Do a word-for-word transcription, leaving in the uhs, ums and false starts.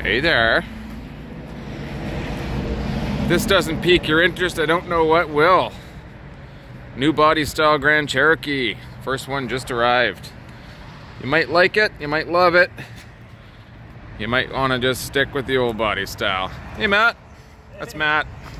Hey there. If this doesn't pique your interest, I don't know what will. New body style Grand Cherokee. First one just arrived. You might like it, you might love it. You might want to just stick with the old body style. Hey Matt, that's Matt.